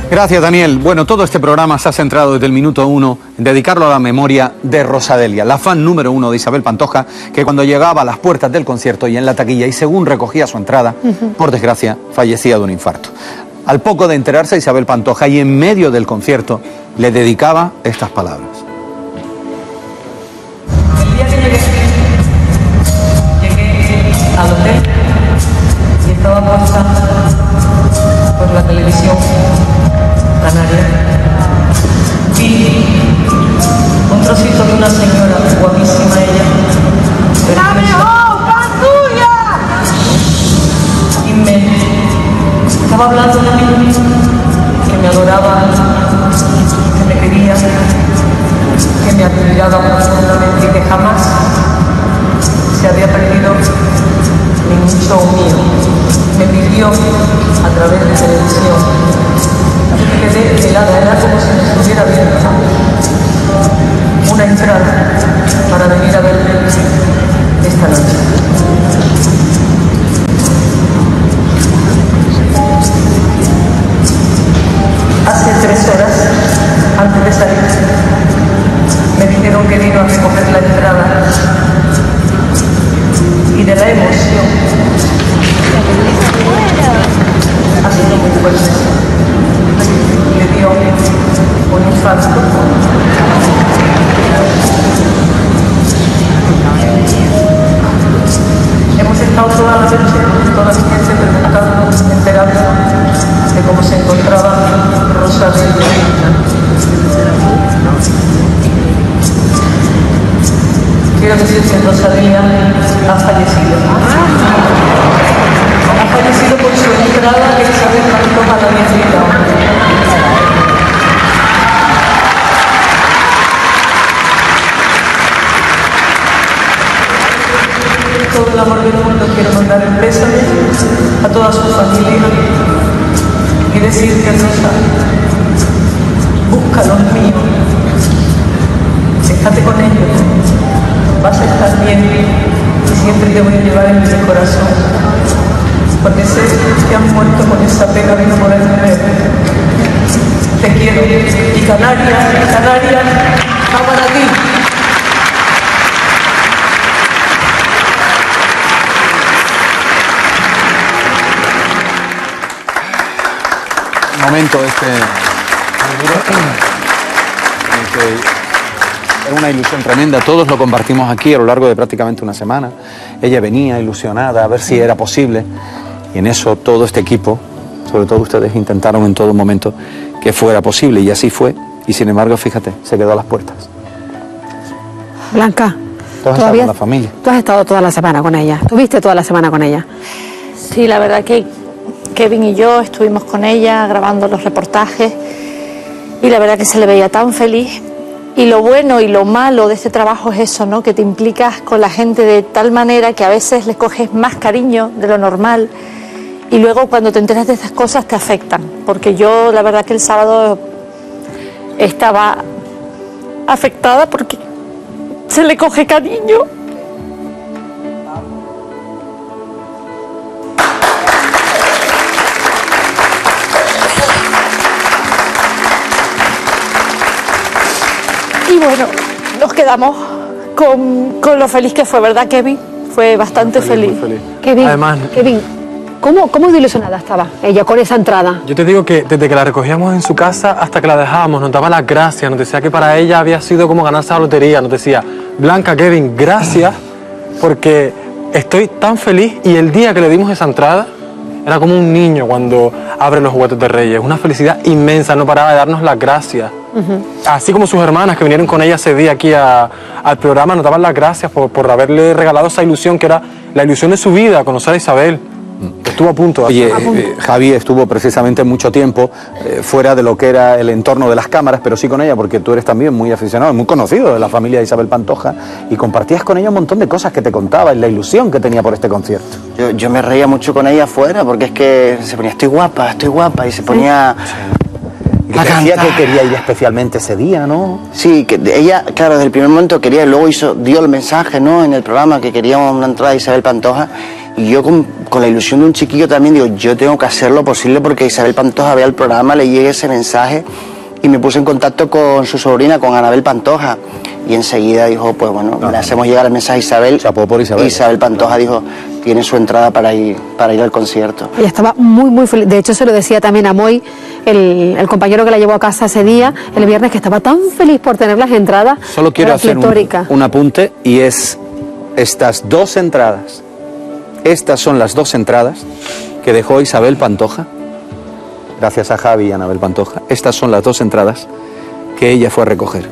Gracias, Daniel. Bueno, todo este programa se ha centrado desde el minuto 1 en dedicarlo a la memoria de Rosadelia, la fan número 1 de Isabel Pantoja, que cuando llegaba a las puertas del concierto y en la taquilla y según recogía su entrada, por desgracia, fallecía de un infarto. Al poco de enterarse, Isabel Pantoja, y en medio del concierto, le dedicaba estas palabras. El día que llegué al hotel y estaba puesta por la televisión canaria, vi un trocito de una señora guapísima, ella, y me estaba hablando de mí, que me adoraba, que me quería, que me admiraba profundamente y que jamás se había perdido ningún show mío. Me pidió a través de televisión. Me quedé helada, era como si me estuviera viendo una entrada para venir a verme esta noche. Hace 3 horas, antes de salir, me dijeron que vino a recoger la entrada y de la emoción ha sido muy fuerte. Le dio un infarto. Hemos estado toda la noche, toda mi gente preguntando, enterando de cómo se encontraba Rosadelia. Quiero decir que Rosadelia ha fallecido. Ha fallecido por su entrada que Isabel Pantoja la había gritado. Todo el amor del mundo quiero mandar el pésame a toda su familia y decir que Rosa, busca los míos, estate con ellos, vas a estar bien y siempre te voy a llevar en mi corazón, porque sé que han muerto con esa pena de no poderme ver. Te quiero y Canarias, va para ti. Momento era una ilusión tremenda, todos lo compartimos aquí a lo largo de prácticamente una semana. Ella venía ilusionada a ver si era posible y en eso todo este equipo, sobre todo ustedes, intentaron en todo momento que fuera posible y así fue, y sin embargo, fíjate, se quedó a las puertas. Blanca, ¿Tú has estado con la familia? Tú has estado toda la semana con ella, ¿tuviste toda la semana con ella? Sí, la verdad que Kevin y yo estuvimos con ella grabando los reportajes y la verdad que se le veía tan feliz. Y lo bueno y lo malo de este trabajo es eso, ¿no? Que te implicas con la gente de tal manera que a veces les coges más cariño de lo normal y luego cuando te enteras de estas cosas te afectan. Porque yo la verdad que el sábado estaba afectada porque se le coge cariño. Y bueno, nos quedamos con lo feliz que fue, ¿verdad, Kevin? Fue bastante feliz. Kevin, Además, Kevin, ¿cómo de ilusionada estaba ella con esa entrada? yo te digo que desde que la recogíamos en su casa hasta que la dejábamos, nos daba las gracias, nos decía que para ella había sido como ganarse la lotería, nos decía, Blanca, Kevin, gracias, porque estoy tan feliz, y el día que le dimos esa entrada, era como un niño cuando abre los juguetes de Reyes, una felicidad inmensa, no paraba de darnos las gracias. Así como sus hermanas que vinieron con ella ese día aquí al programa, nos daban las gracias por haberle regalado esa ilusión, que era la ilusión de su vida, conocer a Isabel. Estuvo a punto. Oye, Javi estuvo precisamente mucho tiempo fuera de lo que era el entorno de las cámaras, pero sí con ella, porque tú eres también muy aficionado, muy conocido de la familia de Isabel Pantoja, y compartías con ella un montón de cosas que te contaba y la ilusión que tenía por este concierto. Yo me reía mucho con ella afuera, porque es que se ponía, estoy guapa, y se ponía... Y que te decía que quería ir especialmente ese día, ¿no? Sí, que ella, claro, desde el primer momento quería, y luego dio el mensaje, ¿no?, en el programa, que queríamos una entrada de Isabel Pantoja, Y yo con la ilusión de un chiquillo también digo, yo tengo que hacer lo posible porque Isabel Pantoja vea el programa, le llegue ese mensaje, y me puse en contacto con su sobrina, con Anabel Pantoja, y enseguida dijo, pues bueno, le hacemos llegar el mensaje a Isabel. Chapó por Isabel. Isabel Pantoja dijo, tiene su entrada para ir al concierto. Ella estaba muy feliz. De hecho, se lo decía también a Moy, el compañero que la llevó a casa ese día, el viernes, que estaba tan feliz por tener las entradas. Solo quiero hacer pletórica. un apunte, y es estas dos entradas. Estas son las dos entradas que dejó Isabel Pantoja, gracias a Javi y Anabel Pantoja. Estas son las dos entradas que ella fue a recoger.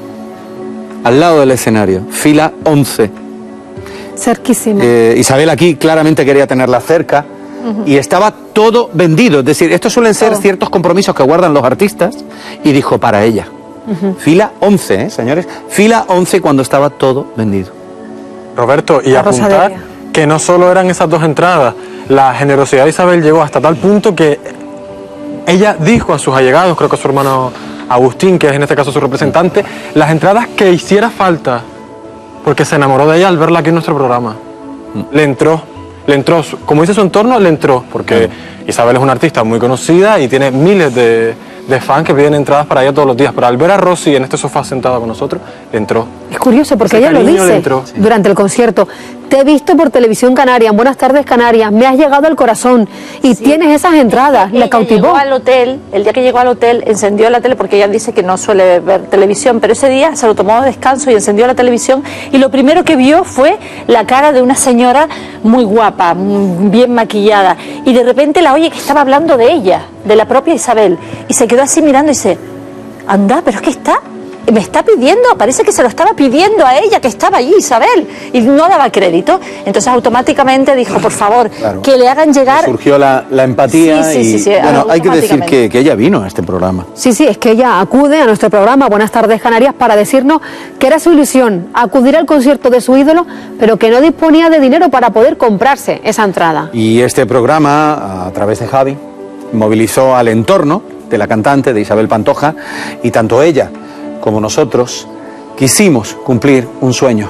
Al lado del escenario, fila 11. Cerquísima. Isabel aquí claramente quería tenerla cerca, y estaba todo vendido. Es decir, estos suelen ser ciertos compromisos que guardan los artistas, y dijo para ella. Fila 11, señores. Fila 11 cuando estaba todo vendido. Roberto, y La apuntar Rosadelia. que no solo eran esas dos entradas, la generosidad de Isabel llegó hasta tal punto que ella dijo a sus allegados, creo que a su hermano Agustín, que es en este caso su representante, las entradas que hiciera falta, porque se enamoró de ella al verla aquí en nuestro programa. Le entró, como dice su entorno, le entró, porque Isabel es una artista muy conocida y tiene miles de fans que piden entradas para ella todos los días, pero al ver a Rosy en este sofá sentada con nosotros, le entró. Es curioso porque Ese ella lo cariño le dice entró. durante el concierto. Te he visto por Televisión Canaria, en Buenas Tardes Canarias, me has llegado al corazón y tienes esas entradas. Le Ella cautivó. llegó al hotel, el día que llegó al hotel, encendió la tele, porque ella dice que no suele ver televisión, pero ese día se lo tomó de descanso y encendió la televisión, y lo primero que vio fue la cara de una señora muy guapa, bien maquillada, y de repente la oye que estaba hablando de ella, de la propia Isabel, y se quedó así mirando y dice, anda, pero es que me está pidiendo, parece que se lo estaba pidiendo a ella, que estaba allí Isabel, y no daba crédito. Entonces automáticamente dijo, por favor, Claro. que le hagan llegar. Surgió la empatía, Sí, y bueno, hay que decir automáticamente. que ella vino a este programa. Sí, es que ella acude a nuestro programa Buenas Tardes Canarias para decirnos que era su ilusión acudir al concierto de su ídolo, pero que no disponía de dinero para poder comprarse esa entrada. Y este programa, a través de Javi, movilizó al entorno de la cantante, de Isabel Pantoja, y tanto ella como nosotros quisimos cumplir un sueño.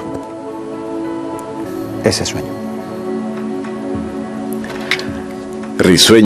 Ese sueño. Risueño.